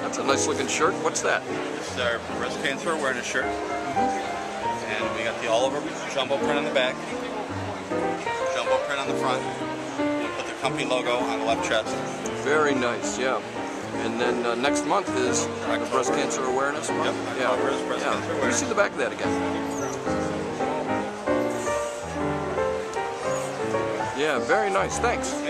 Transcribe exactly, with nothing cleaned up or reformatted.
That's a nice looking shirt. What's that? This is our breast cancer awareness shirt. Mm-hmm. And we got the all over jumbo print on the back, jumbo print on the front. We put the company logo on the left chest. Very nice, yeah. And then uh, next month is the breast cancer awareness month. Yep, yeah. October is breast yeah. cancer Let me awareness. see the back of that again. Yeah, very nice. Thanks.